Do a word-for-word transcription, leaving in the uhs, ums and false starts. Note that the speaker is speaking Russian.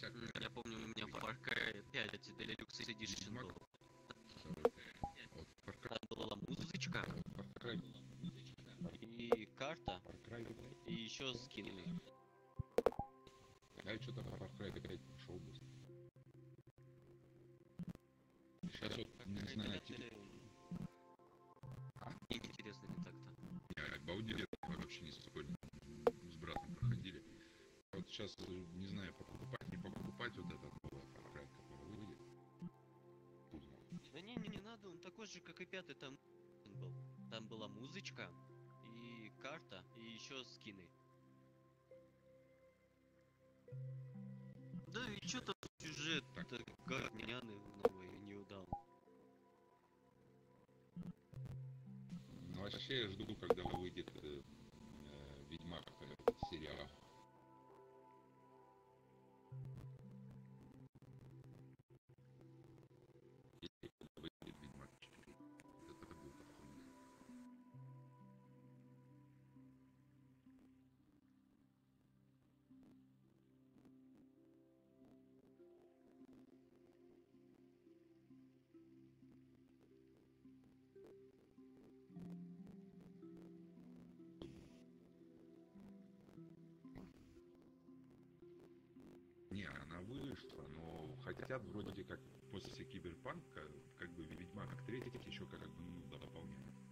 М, Я помню, у меня Far Cry пять Deluxe Edition был. Вот Far Cry, Там была музычка Far Cry, и карта, Far Cry, и еще скины. я что-то Far Cry опять пошел быстро. Сейчас вот, Far не Cry знаю, пять, типа, интересно не так-то. я обалдели, вообще не спорю, с братом проходили. Вот сейчас, не знаю, покупать, не покупать вот этот новый Far Cry, который выйдет. Да не, не, не надо, он такой же, как и пятый, там был. Там была музычка и карта, и еще скины. Да и что-то сюжет Так. говняный новый не удал. Ну, вообще я жду, когда выйдет э, э, Ведьмак, этот сериал. Выйдет Ведьмак четыре. Это будет охуенно. Не, она вышла, но хотят вроде как после Киберпанка, как бы Ведьмак третий еще как бы ну, дополнять.